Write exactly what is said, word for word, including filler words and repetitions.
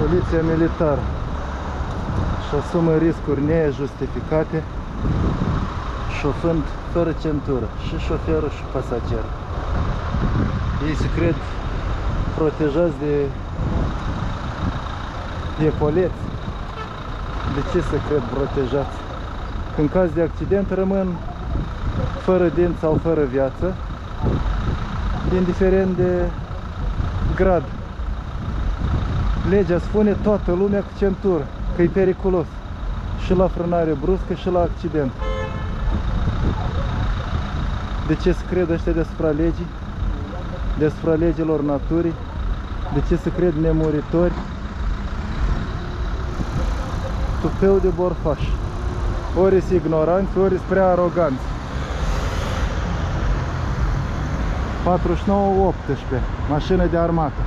Poliția militară își asumă riscuri nejustificate, șofând fără centură, și șoferul și pasagerul. Ei se cred protejați de de poleți. De ce se cred protejați? Că în caz de accident rămân fără dinți sau fără viață, indiferent de grad. Legea spune toată lumea cu centură, că e periculos și la frânare bruscă și la accident. De ce se cred ăștia deasupra legii, deasupra legilor naturii? De ce se cred nemuritori? Tupeu de borfași. Ori sunt ignoranți, ori sunt prea aroganți. patruzeci și nouă optsprezece, mașină de armată.